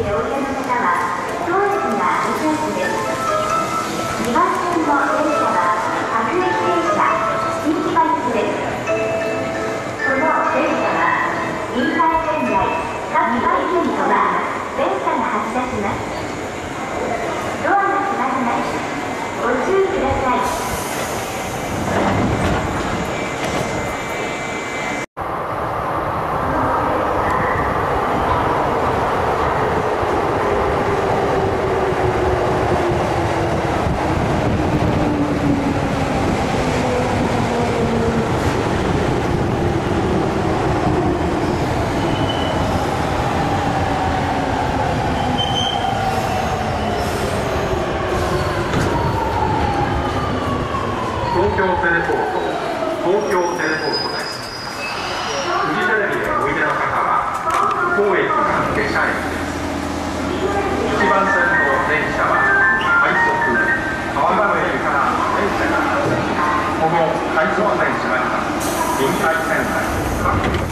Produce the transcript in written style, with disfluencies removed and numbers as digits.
でお降りの方は当駅が2駅です。2番線の電車は各駅停車新木場行きです。この電車は臨海線内各駅にとは電車が発車します。ドアが閉まります。ご注意ください。 東京テレポートです。フジテレビでおいでの方は当駅が下車駅です。1番線の電車は快速川越駅から電車が発車し、この快速電車が臨海線内各